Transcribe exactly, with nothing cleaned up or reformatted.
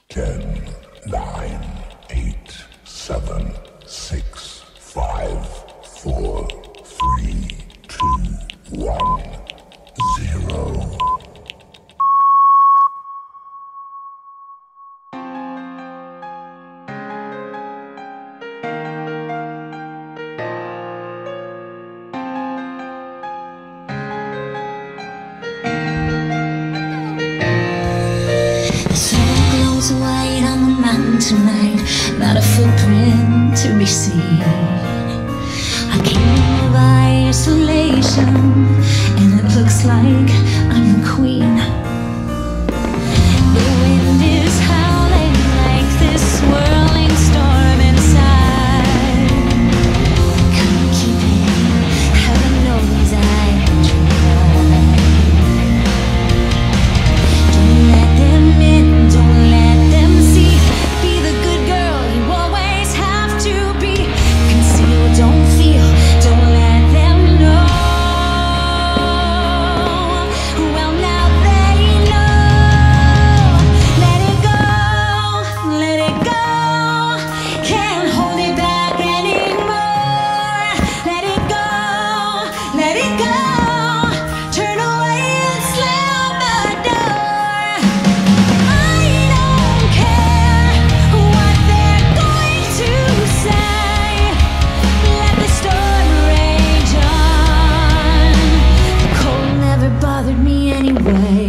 Ten, nine, eight, seven, six, five, four, three, two, one, zero. White on the mountain tonight, not a footprint to be seen. I came of isolation, and it looks like I'm the queen. The wind is howling like this swirling storm inside. Couldn't keep it, heaven knows I tried. Don't let them in, don't let me anyway.